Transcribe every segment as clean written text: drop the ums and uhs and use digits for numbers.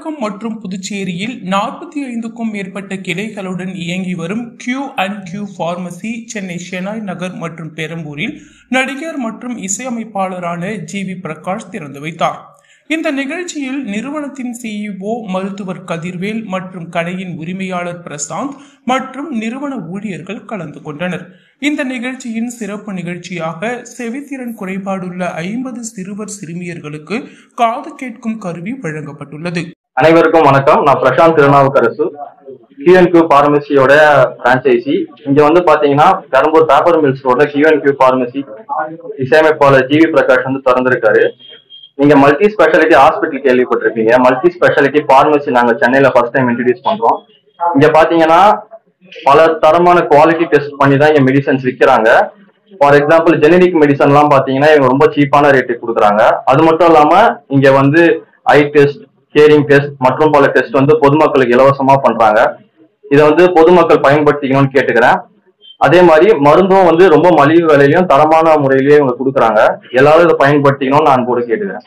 தமிழகம் மற்றும் புதுச்சேரியில் 45க்கும் மேற்பட்ட கிளைகளுடன் இயங்கி வரும் Q&Q பார்மசி சென்னை ஷெனாய் நகர் மற்றும் பெரம்பூரில் நடிகர் மற்றும் இசையமைப்பாளரான ஜி.வி. பிரகாஷ் திறந்து வைத்தார். இந்த நிகழ்ச்சியில் நிறுவனத்தின் CEO மருத்துவர் கதிர்வேல் மற்றும் கடையின் உரிமையாளர் பிரசாந்த் மற்றும் நிறுவன ஊழியர்கள் கலந்து கொண்டனர். இந்த நிகழ்ச்சியின் சிறப்பு நிகழ்ச்சியாக செவித்திறன் குறைபாடுள்ள 50 சிறுவர் சிறுமியர்களுக்கு காது கேட்கும் கருவி வழங்கப்பட்டுள்ளது. அனைவருக்கும் வணக்கம். நான் பிரசாந்த் திருநாவுக்கரசு, Q&Q பார்மசியோட பிரான்சைசி. இங்க வந்து பாத்தீங்கன்னா பெரம்பூர் பேப்பர் மில்ஸ் ரோட்ல Q&Q பார்மசி இசையமைப்பாளர் ஜி.வி. பிரகாஷ் வந்து திறந்திருக்காரு. நீங்க மல்டி ஸ்பெஷாலிட்டி ஹாஸ்பிட்டல் கேள்விப்பட்டிருப்பீங்க. மல்டி ஸ்பெஷாலிட்டி பார்மசி நாங்க சென்னையில ஃபர்ஸ்ட் டைம் இன்ட்ரடியூஸ் பண்றோம். இங்க பாத்தீங்கன்னா பல தரமான குவாலிட்டி டெஸ்ட் பண்ணி தான் இங்க மெடிசன்ஸ் விற்கிறாங்க. ஃபார் எக்ஸாம்பிள் ஜெனரிக் மெடிசன் எல்லாம் பாத்தீங்கன்னா இவங்க ரொம்ப சீப்பான ரேட்டுக்கு கொடுக்குறாங்க. அது மட்டும் இல்லாம இங்க வந்து ஐ டெஸ்ட், ஹியரிங் டெஸ்ட் மற்றும் பல டெஸ்ட் வந்து பொதுமக்களுக்கு இலவசமா பண்றாங்க. இதை வந்து பொதுமக்கள் பயன்படுத்திக்கணும்னு கேட்டுக்கிறேன். அதே மாதிரி மருந்தும் வந்து ரொம்ப மலிவு விலையிலையும் தரமான முறையிலேயே இவங்க கொடுக்குறாங்க. எல்லாரும் இதை பயன்படுத்திக்கணும்னு நான் கூட கேட்டுக்கிறேன்.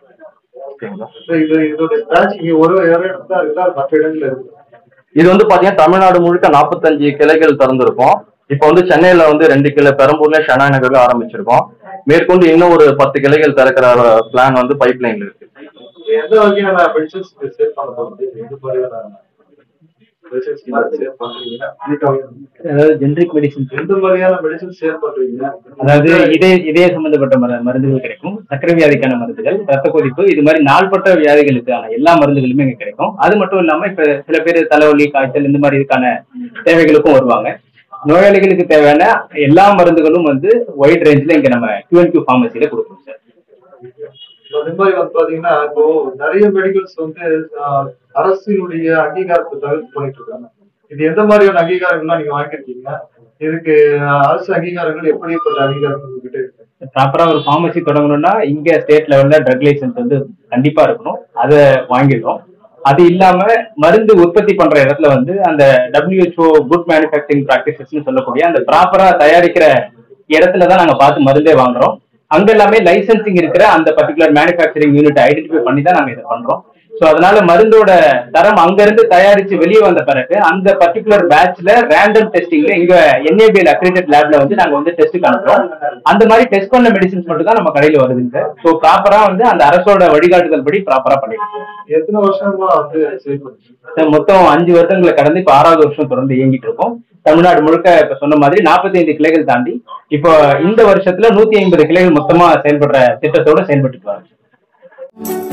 இது வந்து பாத்தீங்கன்னா தமிழ்நாடு முழுக்க 45 கிளைகள் திறந்திருக்கும். இப்ப வந்து சென்னையில வந்து 2 கிளை, பெரம்பூர்ல ஷெனாய் நகர்ல ஆரம்பிச்சிருக்கோம். மேற்கொண்டு இன்னும் ஒரு 10 கிளைகள் திறக்கிற பிளான் வந்து பைப் லைன்ல இருக்கு. எந்த வகையான மெடிசன்ஸ் சேல் பண்ண போறது? அதாவது ஜெனரிக் மெடிசன், எந்த வகையான மெடிசன் சேல் பண்றீங்க? அதாவது இதய சம்பந்தப்பட்ட மருந்துகள் கிடைக்கும், சர்க்கரை வியாதிக்கான மருந்துகள், ரத்த கொதிப்பு, இது மாதிரி நாள்பட்ட வியாதிகளுக்கான எல்லா மருந்துகளுமே இங்க கிடைக்கும். அது மட்டும் இல்லாம இப்ப சில பேர் தலைவலி, காய்ச்சல் இந்த மாதிரி இதுக்கான தேவைகளுக்கும் வருவாங்க. நோயாளிகளுக்கு தேவையான எல்லா மருந்துகளும் வந்து ஒயிட் ரேஞ்சில் இங்க நம்ம Q&Q பார்மசியில கொடுப்போம் சார். அதே மாதிரி வந்து பாத்தீங்கன்னா இப்போ நிறைய மெடிக்கல்ஸ் வந்து அரசினுடைய அங்கீகாரத்தை தவிர்த்து பண்ணிட்டு இருக்காங்க. இது எந்த மாதிரியான அங்கீகாரங்கள்லாம் நீங்க வாங்கிருக்கீங்க? இதுக்கு அரசு அங்கீகாரங்கள் எப்படிப்பட்ட அங்கீகாரங்கள் கிட்ட இருக்கு? ப்ராப்பரா ஒரு பார்மசி தொடங்கணும்னா இங்க ஸ்டேட் லெவல்ல ட்ரக் லைசன்ஸ் வந்து கண்டிப்பா இருக்கணும். அதை வாங்கிடுறோம். அது இல்லாம மருந்து உற்பத்தி பண்ற இடத்துல வந்து அந்த WHO குட் மேனுஃபேக்சரிங் பிராக்டிசஸ் சொல்லக்கூடிய அந்த ப்ராப்பரா தயாரிக்கிற இடத்துலதான் நாங்க பார்த்து மருந்தே வாங்குறோம். அங்க எல்லாமே லைசன்சிங் இருக்கிற அந்த பர்டிகுலர் மேனுஃபேக்சரிங் யூனிட் ஐடென்டிஃபை பண்ணி தான் நாங்க இதை பண்றோம். ஸோ அதனால மருந்தோட தரம் அங்க இருந்து தயாரிச்சு வெளியே வந்த பிறகு அந்த பர்டிகுலர் பேட்ச்ல ரேண்டம் டெஸ்டிங்ல இங்க NABL அக்ரிடேட் லேப்ல வந்து நாங்க வந்து டெஸ்ட்டுக்கு அனுப்புறோம். அந்த மாதிரி டெஸ்ட் பண்ண மெடிசன்ஸ் மட்டும் தான் நம்ம கடையில வருதுங்க. ஸோ ப்ராப்பரா வந்து அந்த அரசோட வழிகாட்டுதல் படி ப்ராப்பரா பண்ணிட்டு எத்தனை வருஷமா வந்து செயல்படுது? மொத்தம் 5 வருடங்களை கடந்து இப்ப 6வது வருஷம் தொடர்ந்து இயங்கிட்டு இருக்கோம். தமிழ்நாடு முழுக்க இப்ப சொன்ன மாதிரி 45 கிளைகள் தாண்டி இப்போ இந்த வருஷத்துல 150 கிளைகள் மொத்தமா செயல்படுற திட்டத்தோட செயல்பட்டு வராங்க.